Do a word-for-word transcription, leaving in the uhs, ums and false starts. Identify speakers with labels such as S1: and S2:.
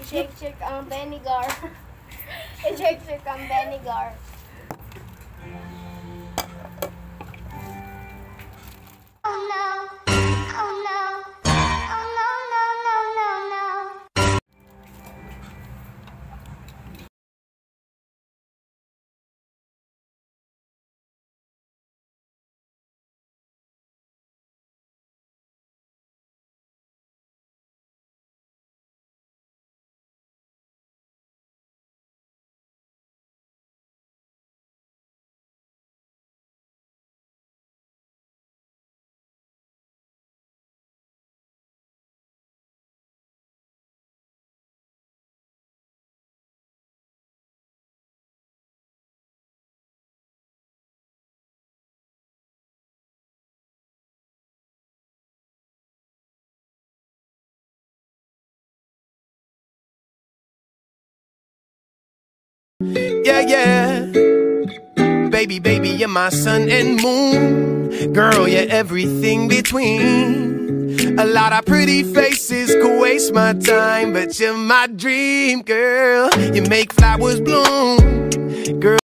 S1: I-check-check ang vinegar. I-check-check ang vinegar. Oh no. Oh no. Oh no, no, no, no, no.
S2: Yeah, yeah. Baby, baby, you're my sun and moon. Girl, you're everything between. A lot of pretty faces could waste my time, but you're my dream, girl. You make flowers bloom. Girl.